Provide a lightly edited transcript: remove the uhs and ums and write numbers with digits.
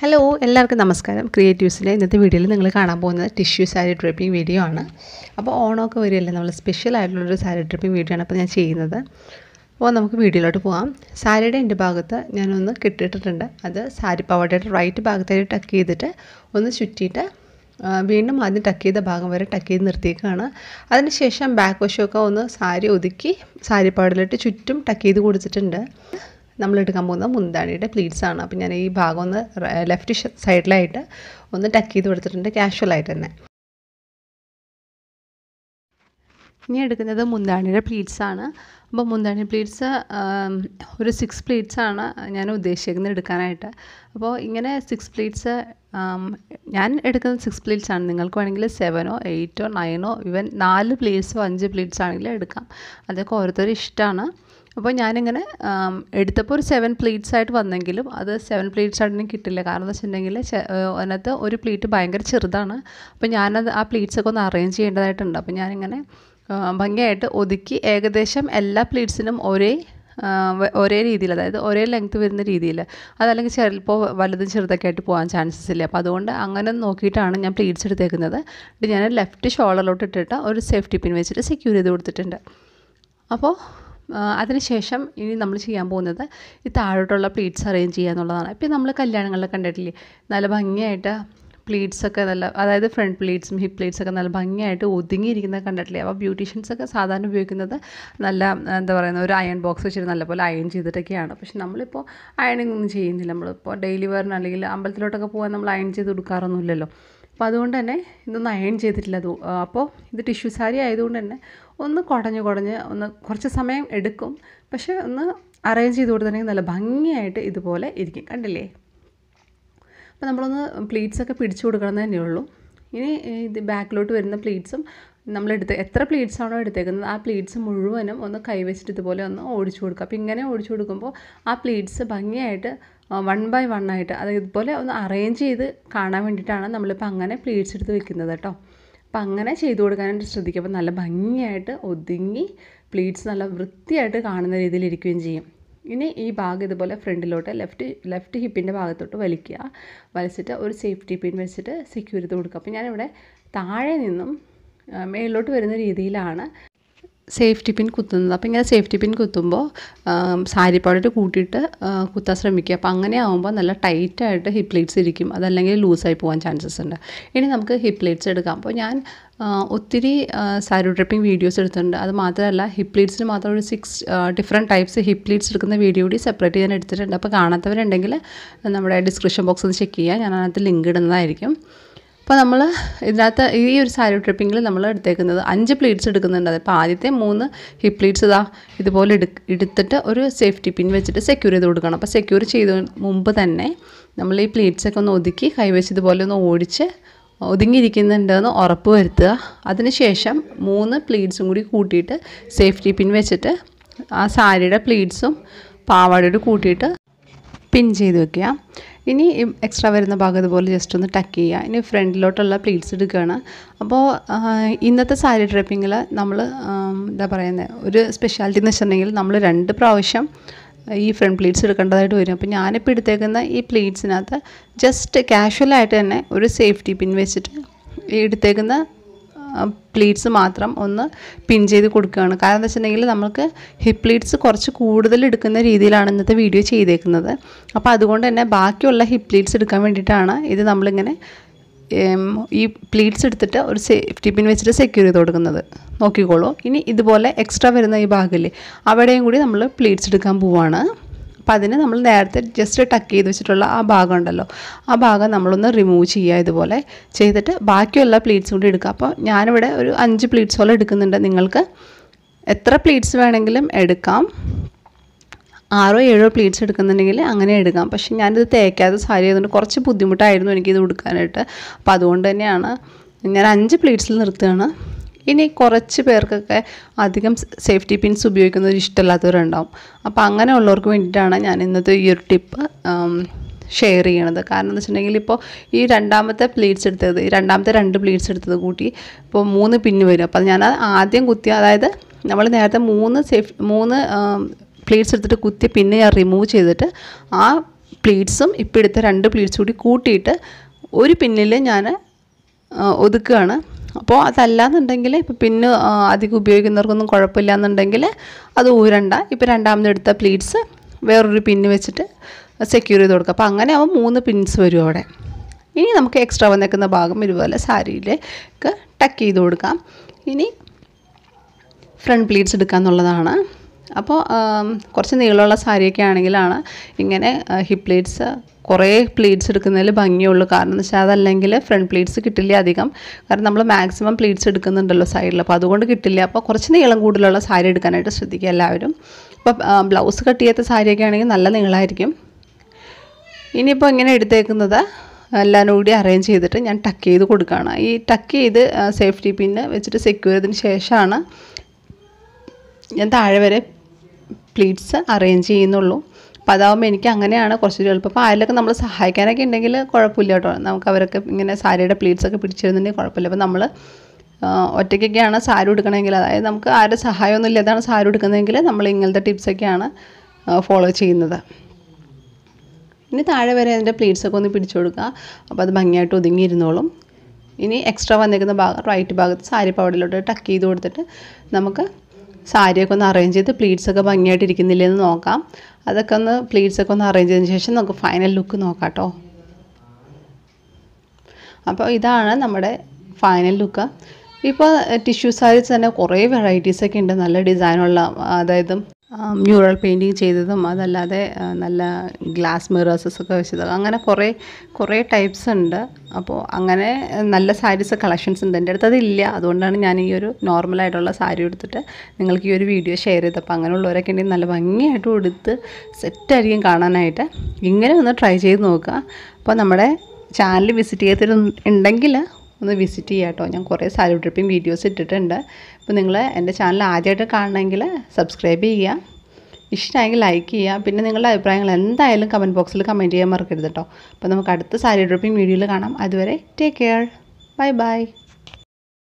Hello എല്ലാവർക്കും നമസ്കാരം. ക്രിയേറ്റീവ്സിൻ്റെ ഇന്നത്തെ വീഡിയോയിൽ നിങ്ങൾ കാണാൻ പോകുന്നത് ടിഷ്യൂ സാരി ഡ്രേപ്പിംഗ് വീഡിയോ ആണ്. അപ്പോൾ ഓണമൊക്കെ വരികയല്ലേ, നമ്മൾ സ്പെഷ്യൽ ആയിട്ടുള്ളൊരു സാരി ഡ്രേപ്പിംഗ് വീഡിയോ ആണ് അപ്പോൾ ഞാൻ ചെയ്യുന്നത്. അപ്പോൾ നമുക്ക് വീഡിയോയിലോട്ട് പോകാം. സാരിയുടെ എൻ്റെ ഭാഗത്ത് ഞാനൊന്ന് കെട്ടിയിട്ടിട്ടുണ്ട്. അത് സാരി പാവാടയുടെ റൈറ്റ് ഭാഗത്തായിട്ട് ടക്ക് ചെയ്തിട്ട് ഒന്ന് ചുറ്റിയിട്ട് വീണ്ടും ആദ്യം ടക്ക് ചെയ്ത ഭാഗം വരെ ടക്ക് ചെയ്ത് നിർത്തിയേക്കാണ്. അതിനുശേഷം ബാക്ക് വശമൊക്കെ ഒന്ന് സാരി ഒതുക്കി സാരി പാവാടയിലിട്ട് ചുറ്റും ടക്ക് ചെയ്ത് കൊടുത്തിട്ടുണ്ട്. നമ്മൾ എടുക്കാൻ പോകുന്നത് മുന്താണിയുടെ പ്ലീറ്റ്സ് ആണ്. അപ്പോൾ ഞാൻ ഈ ഭാഗം ഒന്ന് ലെഫ്റ്റ് സൈഡിലായിട്ട് ഒന്ന് ടക്ക് ചെയ്ത് കൊടുത്തിട്ടുണ്ട്, കാഷ്വലായിട്ട് തന്നെ. ഇനി എടുക്കുന്നത് മുന്താണിയുടെ പ്ലീറ്റ്സ് ആണ്. അപ്പോൾ മുന്താണി പ്ലീറ്റ്സ് ഒരു 6 പ്ലീറ്റ്സ് ആണ് ഞാൻ ഉദ്ദേശിക്കുന്നത് എടുക്കാനായിട്ട്. അപ്പോൾ ഇങ്ങനെ 6 പ്ലീറ്റ്സ് ഞാൻ എടുക്കുന്നത് 6 പ്ലീറ്റ്സ് ആണ്. നിങ്ങൾക്ക് വേണമെങ്കിൽ 7ഓ 8ഓ 9ഓ ഈവൻ 4 പ്ലീറ്റ്സോ 5 പ്ലീറ്റ്സ് ആണെങ്കിലും എടുക്കാം. അതൊക്കെ ഓരോരുത്തരും ഇഷ്ടമാണ്. അപ്പോൾ ഞാനിങ്ങനെ എടുത്തപ്പോൾ ഒരു 7 പ്ലീറ്റ്സ് ആയിട്ട് വന്നെങ്കിലും അത് 7 പ്ലീറ്റ്സ് ആയിട്ട് എനിക്ക് കിട്ടില്ല. കാരണം എന്ന് വെച്ചിട്ടുണ്ടെങ്കിൽ അതിനകത്ത് ഒരു പ്ലീറ്റ് ഭയങ്കര ചെറുതാണ്. അപ്പോൾ ഞാനത് ആ പ്ലീറ്റ്സൊക്കെ ഒന്ന് അറേഞ്ച് ചെയ്യേണ്ടതായിട്ടുണ്ട്. അപ്പോൾ ഞാനിങ്ങനെ ഭംഗിയായിട്ട് ഒതുക്കി ഏകദേശം എല്ലാ പ്ലീറ്റ്സിനും ഒരേ രീതിയിൽ, അതായത് ഒരേ ലെങ്ത്ത് വരുന്ന രീതിയിൽ, അതല്ലെങ്കിൽ ചിലപ്പോൾ വലുതും ചെറുതൊക്കെ ആയിട്ട് പോകാൻ ചാൻസസ് ഇല്ല. അപ്പോൾ അതുകൊണ്ട് അങ്ങനെ നോക്കിയിട്ടാണ് ഞാൻ പ്ലീറ്റ്സ് എടുത്തേക്കുന്നത്. ഇത് ഞാൻ ലെഫ്റ്റ് ഷോൾഡറിലോട്ട് ഇട്ടിട്ട് ഒരു സേഫ്റ്റി പിൻ വെച്ചിട്ട് സെക്യൂർ ചെയ്ത് കൊടുത്തിട്ടുണ്ട്. അപ്പോൾ അതിനുശേഷം ഇനി നമ്മൾ ചെയ്യാൻ പോകുന്നത് ഈ താഴോട്ടുള്ള പ്ലീറ്റ്സ് അറേഞ്ച് ചെയ്യുക എന്നുള്ളതാണ്. ഇപ്പോൾ നമ്മൾ കല്യാണങ്ങളിലൊക്കെ കണ്ടിട്ടില്ലേ, നല്ല ഭംഗിയായിട്ട് പ്ലീറ്റ്സൊക്കെ നല്ല, അതായത് ഫ്രണ്ട് പ്ലീറ്റ്സും ഹിപ്പ് പ്ലീറ്റ്സൊക്കെ നല്ല ഭംഗിയായിട്ട് ഒതുങ്ങിയിരിക്കുന്നത് കണ്ടിട്ടില്ലേ. അപ്പോൾ ബ്യൂട്ടീഷ്യൻസൊക്കെ സാധാരണ ഉപയോഗിക്കുന്നത് നല്ല എന്താ പറയുന്നത്, ഒരു അയൺ ബോക്സ് വെച്ചിട്ട് നല്ലപോലെ അയൺ ചെയ്തിട്ടൊക്കെയാണ്. പക്ഷെ നമ്മളിപ്പോൾ അയണിങ് ഒന്നും ചെയ്യുന്നില്ല. നമ്മളിപ്പോൾ ഡെയിലി വെയറിന് അല്ലെങ്കിൽ അമ്പലത്തിലോട്ടൊക്കെ പോകാൻ നമ്മൾ അയൺ ചെയ്ത് കൊടുക്കാറൊന്നുമില്ലല്ലോ. അപ്പോൾ അതുകൊണ്ട് തന്നെ ഇതൊന്നും അയൺ ചെയ്തിട്ടില്ല. അപ്പോൾ ഇത് ടിഷ്യൂ സാരി ആയതുകൊണ്ട് തന്നെ ഒന്ന് കുടഞ്ഞ് ഒന്ന് കുറച്ച് സമയം എടുക്കും. പക്ഷേ ഒന്ന് അറേഞ്ച് ചെയ്ത് കൊടുത്തിട്ടുണ്ടെങ്കിൽ നല്ല ഭംഗിയായിട്ട് ഇതുപോലെ ഇരിക്കും. കണ്ടില്ലേ? അപ്പോൾ നമ്മളൊന്ന് പ്ലീറ്റ്സൊക്കെ പിടിച്ചു കൊടുക്കണം തന്നെ ഉള്ളൂ. ഇനി ഇത് ബാക്കിലോട്ട് വരുന്ന പ്ലീറ്റ്സും എത്ര പ്ലീറ്റ്സ് ആണോ എടുത്തേക്കുന്നത് ആ പ്ലീറ്റ്സ് മുഴുവനും ഒന്ന് കൈവച്ചിട്ട് ഇതുപോലെ ഒന്ന് ഓടിച്ചു കൊടുക്കുക. അപ്പോൾ ഇങ്ങനെ ഓടിച്ചു കൊടുക്കുമ്പോൾ ആ പ്ലീറ്റ്സ് ഭംഗിയായിട്ട് 1 by 1 ആയിട്ട് അത് ഇതുപോലെ ഒന്ന് അറേഞ്ച് ചെയ്ത് കാണാൻ വേണ്ടിയിട്ടാണ് നമ്മളിപ്പോൾ അങ്ങനെ പ്ലീറ്റ്സ് എടുത്ത് വെക്കുന്നത് കേട്ടോ. അപ്പം അങ്ങനെ ചെയ്ത് കൊടുക്കാനായിട്ട് ശ്രദ്ധിക്കുക. അപ്പോൾ നല്ല ഭംഗിയായിട്ട് ഒതുങ്ങി പ്ലീറ്റ്സ് നല്ല വൃത്തിയായിട്ട് കാണുന്ന രീതിയിൽ ഇരിക്കുകയും ചെയ്യും. ഇനി ഈ ഭാഗം ഇതുപോലെ ഫ്രണ്ടിലോട്ട് ലെഫ്റ്റ് ഹിപ്പിൻ്റെ ഭാഗത്തോട്ട് വലിച്ചിട്ട് ഒരു സേഫ്റ്റി പിൻ വെച്ചിട്ട് സെക്യൂർ ചെയ്ത് കൊടുക്കുക. അപ്പോൾ ഞാനിവിടെ താഴെ നിന്നും മേളിലോട്ട് വരുന്ന രീതിയിലാണ് സേഫ്റ്റി പിൻ കുത്തുന്നത്. അപ്പോൾ ഇങ്ങനെ സേഫ്റ്റി പിൻ കുത്തുമ്പോൾ സാരി പാവാട കൂട്ടിയിട്ട് കുത്താൻ ശ്രമിക്കുക. അപ്പോൾ അങ്ങനെ ആകുമ്പോൾ നല്ല ടൈറ്റായിട്ട് ഹിപ്പ് പ്ലീറ്റ്സ് ഇരിക്കും, അതല്ലെങ്കിൽ ലൂസായി പോകാൻ ചാൻസസ് ഉണ്ട്. ഇനി നമുക്ക് ഹിപ്പ് പ്ലീറ്റ്സ് എടുക്കാം. അപ്പോൾ ഞാൻ ഒത്തിരി സാരി ഡ്രേപ്പിംഗ് വീഡിയോസ് എടുത്തിട്ടുണ്ട്. അത് മാത്രമല്ല ഹിപ്പ് പ്ലീറ്റ്സിന് മാത്രം ഒരു 6 ഡിഫറെൻറ്റ് ടൈപ്സ് ഹിപ്പ് പ്ലീറ്റ്സ് എടുക്കുന്ന വീഡിയോ കൂടി സെപ്പറേറ്റ് ഞാൻ എടുത്തിട്ടുണ്ട്. അപ്പോൾ കാണാത്തവരുണ്ടെങ്കിൽ നമ്മുടെ ഡിസ്ക്രിപ്ഷൻ ബോക്സ് ഒന്ന് ചെക്ക് ചെയ്യുക, ഞാൻ അതിനകത്ത് ലിങ്ക് ഇടുന്നതായിരിക്കും. അപ്പോൾ നമ്മൾ ഇതിനകത്ത് ഈ ഒരു സാരി ഡ്രിപ്പിങ്ങിൽ നമ്മൾ എടുത്തേക്കുന്നത് 5 പ്ലീറ്റ്സ് എടുക്കുന്നുണ്ട്. അപ്പോൾ ആദ്യത്തെ 3 ഹിപ്പ് പ്ലീറ്റ്സ് ഇതുപോലെ എടുത്തിട്ട് ഒരു സേഫ്റ്റി പിൻ വെച്ചിട്ട് സെക്യൂർ ചെയ്ത് കൊടുക്കണം. അപ്പോൾ സെക്യൂർ ചെയ്ത മുമ്പ് തന്നെ നമ്മൾ ഈ പ്ലീറ്റ്സൊക്കെ ഒന്ന് ഒതുക്കി കൈവച്ച് ഇതുപോലെ ഒന്ന് ഓടിച്ച് ഒതുങ്ങിയിരിക്കുന്നുണ്ടെന്ന് ഉറപ്പ് വരുത്തുക. അതിനുശേഷം 3 പ്ലീറ്റ്സും കൂടി കൂട്ടിയിട്ട് സേഫ്റ്റി പിൻ വെച്ചിട്ട് ആ സാരിയുടെ പ്ലീറ്റ്സും പാവാടയോട് കൂട്ടിയിട്ട് പിൻ ചെയ്ത് വെക്കുക. ഇനി എക്സ്ട്രാ വരുന്ന ഭാഗം ഇതുപോലെ ജസ്റ്റ് ഒന്ന് ടക്ക് ചെയ്യുക. ഇനി ഫ്രണ്ടിലോട്ടുള്ള പ്ലീറ്റ്സ് എടുക്കുകയാണ്. അപ്പോൾ ഇന്നത്തെ സാരി ഡ്രേപ്പിങ്ങിൽ നമ്മൾ എന്താ പറയുന്നത്, ഒരു സ്പെഷ്യാലിറ്റി എന്ന് വെച്ചിട്ടുണ്ടെങ്കിൽ നമ്മൾ 2 പ്രാവശ്യം ഈ ഫ്രണ്ട് പ്ലീറ്റ്സ് എടുക്കേണ്ടതായിട്ട് വരും. അപ്പോൾ ഞാനിപ്പോൾ എടുത്തേക്കുന്ന ഈ പ്ലീറ്റ്സിനകത്ത് ജസ്റ്റ് കാഷ്വലായിട്ട് തന്നെ ഒരു സേഫ്റ്റി പിൻ വെച്ചിട്ട് എടുത്തേക്കുന്ന പ്ലീറ്റ്സ് മാത്രം ഒന്ന് പിൻ ചെയ്ത് കൊടുക്കുകയാണ്. കാരണം എന്താ വെച്ചിട്ടുണ്ടെങ്കിൽ നമുക്ക് ഹിപ്പ് പ്ലീറ്റ്സ് കുറച്ച് കൂടുതൽ എടുക്കുന്ന രീതിയിലാണ് ഇന്നത്തെ വീഡിയോ ചെയ്തേക്കുന്നത്. അപ്പോൾ അതുകൊണ്ട് തന്നെ ബാക്കിയുള്ള ഹിപ്പ് പ്ലീറ്റ്സ് എടുക്കാൻ വേണ്ടിയിട്ടാണ് ഇത് നമ്മളിങ്ങനെ ഈ പ്ലീറ്റ്സ് എടുത്തിട്ട് ഒരു സേഫ്റ്റി പിൻ വെച്ചിട്ട് സെക്യൂർ ചെയ്ത് കൊടുക്കുന്നത്. നോക്കിക്കോളൂ. ഇനി ഇതുപോലെ എക്സ്ട്രാ വരുന്ന ഈ ഭാഗമില്ലേ, അവിടെയും കൂടി നമ്മൾ പ്ലീറ്റ്സ് എടുക്കാൻ പോവുകയാണ്. അപ്പോൾ അതിന് നമ്മൾ നേരത്തെ ജസ്റ്റ് ടക്ക് ചെയ്ത് വെച്ചിട്ടുള്ള ആ ഭാഗം ഉണ്ടല്ലോ, ആ ഭാഗം നമ്മളൊന്ന് റിമൂവ് ചെയ്യുക. ഇതുപോലെ ചെയ്തിട്ട് ബാക്കിയുള്ള പ്ലീറ്റ്സ് കൂടി എടുക്കുക. അപ്പോൾ ഞാനിവിടെ ഒരു 5 പ്ലീറ്റ്സോളം എടുക്കുന്നുണ്ട്. നിങ്ങൾക്ക് എത്ര പ്ലീറ്റ്സ് വേണമെങ്കിലും എടുക്കാം. 6ഓ 7ഓ പ്ലീറ്റ്സ് എടുക്കുന്നുണ്ടെങ്കിൽ അങ്ങനെ എടുക്കാം. പക്ഷേ ഞാനിത് തേക്കാതെ സാരി ആയതുകൊണ്ട് കുറച്ച് ബുദ്ധിമുട്ടായിരുന്നു എനിക്കിത് കൊടുക്കാനായിട്ട്. അപ്പോൾ അതുകൊണ്ട് തന്നെയാണ് ഞാൻ 5 പ്ലീറ്റ്സിൽ നിർത്തുകയാണ്. ഇനി കുറച്ച് പേർക്കൊക്കെ അധികം സേഫ്റ്റി പിൻസ് ഉപയോഗിക്കുന്നത് ഇഷ്ടമില്ലാത്തവരുണ്ടാവും. അപ്പോൾ അങ്ങനെയുള്ളവർക്ക് വേണ്ടിയിട്ടാണ് ഞാൻ ഇന്നത്തെ ഈ ഒരു ടിപ്പ് ഷെയർ ചെയ്യണത്. കാരണം എന്ന് വെച്ചിട്ടുണ്ടെങ്കിൽ ഇപ്പോൾ ഈ രണ്ടാമത്തെ 2 പ്ലീറ്റ്സ് എടുത്തത് കൂട്ടി ഇപ്പോൾ 3 പിന്ന് വരും. അപ്പോൾ ഞാൻ ആദ്യം കുത്തിയ, അതായത് നമ്മൾ നേരത്തെ 3 പ്ലീറ്റ്സ് എടുത്തിട്ട് കുത്തിയ പിന്നെ ഞാൻ റിമൂവ് ചെയ്തിട്ട് ആ പ്ലീറ്റ്സും ഇപ്പോൾ എടുത്ത 2 പ്ലീറ്റ്സ് കൂടി കൂട്ടിയിട്ട് ഒരു പിന്നിൽ ഞാൻ ഒതുക്കുകയാണ്. അപ്പോൾ അതല്ലാന്നുണ്ടെങ്കിൽ ഇപ്പോൾ പിന്ന് അധികം ഉപയോഗിക്കുന്നവർക്കൊന്നും കുഴപ്പമില്ല എന്നുണ്ടെങ്കിൽ അത് ഊരണ്ട. ഇപ്പോൾ രണ്ടാമതെടുത്ത പ്ലീറ്റ്സ് വേറൊരു പിന്ന് വെച്ചിട്ട് സെക്യൂർ ചെയ്ത് കൊടുക്കുക. അപ്പോൾ അങ്ങനെ ആവുമ്പോൾ 3 പിൻസ് വരും അവിടെ. ഇനി നമുക്ക് എക്സ്ട്രാ വന്നേക്കുന്ന ഭാഗം ഇതുപോലെ സാരിയിലേക്ക് ടക്ക് ചെയ്ത് കൊടുക്കാം. ഇനി ഫ്രണ്ട് പ്ലീറ്റ്സ് എടുക്കുക എന്നുള്ളതാണ്. അപ്പോൾ കുറച്ച് നീളമുള്ള സാരിയൊക്കെ ആണെങ്കിലാണ് ഇങ്ങനെ ഹിപ്പ് പ്ലീറ്റ്സ് കുറേ പ്ലീറ്റ്സ് എടുക്കുന്നതിൽ ഭംഗിയുള്ളൂ. കാരണം എന്ന് വെച്ചാൽ അതല്ലെങ്കിൽ ഫ്രണ്ട് പ്ലീറ്റ്സ് കിട്ടില്ല അധികം. കാരണം നമ്മൾ മാക്സിമം പ്ലീറ്റ്സ് എടുക്കുന്നുണ്ടല്ലോ സൈഡിൽ, അപ്പോൾ അതുകൊണ്ട് കിട്ടില്ല. അപ്പോൾ കുറച്ച് നീളം കൂടുതലുള്ള സാരി എടുക്കാനായിട്ട് ശ്രദ്ധിക്കുക എല്ലാവരും. അപ്പോൾ ബ്ലൗസ് കട്ട് ചെയ്യാത്ത സാരിയൊക്കെ ആണെങ്കിൽ നല്ല നീളമായിരിക്കും. ഇനിയിപ്പോൾ ഇങ്ങനെ എടുത്തേക്കുന്നത് എല്ലാം കൂടി അറേഞ്ച് ചെയ്തിട്ട് ഞാൻ ടക്ക് ചെയ്ത് കൊടുക്കുകയാണ്. ഈ ടക്ക് ചെയ്ത് സേഫ്റ്റി പിന്ന് വെച്ചിട്ട് സെക്യൂർ ചെയ്തതിന് ശേഷമാണ് ഞാൻ താഴെ വരെ പ്ലീറ്റ്സ് അറേഞ്ച് ചെയ്യുന്നുള്ളൂ. അപ്പോൾ അതാവുമ്പോൾ എനിക്ക് അങ്ങനെയാണ് കുറച്ചുകൂടി എളുപ്പം. അപ്പോൾ അതിലൊക്കെ നമ്മൾ സഹായിക്കാനൊക്കെ ഉണ്ടെങ്കിൽ കുഴപ്പമില്ല കേട്ടോ. നമുക്ക് അവരൊക്കെ ഇങ്ങനെ സാരിയുടെ പ്ലീറ്റ്സൊക്കെ പിടിച്ചിരുന്നുണ്ടെങ്കിൽ കുഴപ്പമില്ല. അപ്പോൾ നമ്മൾ ഒറ്റയ്ക്കൊക്കെയാണ് സാരി എടുക്കണമെങ്കിൽ, അതായത് നമുക്ക് ആരുടെ സഹായമൊന്നും ഇല്ലാതാണ് സാരി എടുക്കുന്നതെങ്കിൽ നമ്മൾ ഇങ്ങനത്തെ ടിപ്സൊക്കെയാണ് ഫോളോ ചെയ്യുന്നത്. ഇനി താഴെ വരെ അതിൻ്റെ പ്ലീറ്റ്സൊക്കെ ഒന്ന് പിടിച്ചു കൊടുക്കുക. അപ്പോൾ അത് ഭംഗിയായിട്ട് ഒതുങ്ങിയിരുന്നോളും. ഇനി എക്സ്ട്രാ വന്നിരിക്കുന്ന ഭാഗം റൈറ്റ് ഭാഗത്ത് സാരി പവടിലോട്ട് ടക്ക് ചെയ്ത് കൊടുത്തിട്ട് നമുക്ക് സാരിയൊക്കെ ഒന്ന് അറേഞ്ച് ചെയ്ത് പ്ലീറ്റ്സൊക്കെ ഭംഗിയായിട്ട് ഇരിക്കുന്നില്ലെന്ന് നോക്കാം. അതൊക്കെ ഒന്ന് പ്ലീറ്റ്സൊക്കെ ഒന്ന് അറേഞ്ച് ചെയ്തതിന് ശേഷം നമുക്ക് ഫൈനൽ ലുക്ക് നോക്കാം കേട്ടോ. അപ്പോൾ ഇതാണ് നമ്മുടെ ഫൈനൽ ലുക്ക്. ഇപ്പോൾ ടിഷ്യൂ സാരീസ് തന്നെ കുറേ വെറൈറ്റീസൊക്കെ ഉണ്ട്, നല്ല ഡിസൈനുള്ള, അതായത് മ്യൂറൽ പെയിൻറ്റിങ് ചെയ്തതും അതല്ലാതെ നല്ല ഗ്ലാസ് മിറേഴ്സൊക്കെ വെച്ചത്, അങ്ങനെ കുറേ ടൈപ്സ് ഉണ്ട്. അപ്പോൾ അങ്ങനെ നല്ല സാരീസ് കളക്ഷൻസ് ഉണ്ട്. എൻ്റെ അടുത്ത് അതില്ല, അതുകൊണ്ടാണ് ഞാൻ ഈ ഒരു നോർമലായിട്ടുള്ള സാരി എടുത്തിട്ട് നിങ്ങൾക്ക് ഈ ഒരു വീഡിയോ ഷെയർ ചെയ്തത്. അപ്പോൾ അങ്ങനെയുള്ളവരൊക്കെ ഉണ്ടെങ്കിൽ നല്ല ഭംഗിയായിട്ട് കൊടുത്ത് സെറ്റായിരിക്കും കാണാനായിട്ട്. ഇങ്ങനെ ഒന്ന് ട്രൈ ചെയ്ത് നോക്കുക. അപ്പോൾ നമ്മുടെ ചാനൽ വിസിറ്റ് ചെയ്തിട്ടുണ്ടെങ്കിൽ ഒന്ന് വിസിറ്റ് ചെയ്യുക കേട്ടോ. ഞാൻ കുറേ സാരി ഡ്രിപ്പിംഗ് വീഡിയോസ് ഇട്ടിട്ടുണ്ട്. അപ്പോൾ നിങ്ങൾ എൻ്റെ ചാനൽ ആദ്യമായിട്ട് കാണണമെങ്കിൽ സബ്സ്ക്രൈബ് ചെയ്യുക, ഇഷ്ടമായെങ്കിൽ ലൈക്ക് ചെയ്യുക. പിന്നെ നിങ്ങളുടെ അഭിപ്രായങ്ങൾ എന്തായാലും കമൻറ്റ് ബോക്സിൽ കമൻറ്റ് ചെയ്യാൻ മറക്കരുത് കേട്ടോ. അപ്പോൾ നമുക്ക് അടുത്ത സാരി ഡ്രിപ്പിംഗ് വീഡിയോയിൽ കാണാം. അതുവരെ ടേക്ക് കെയർ, ബൈ ബൈ.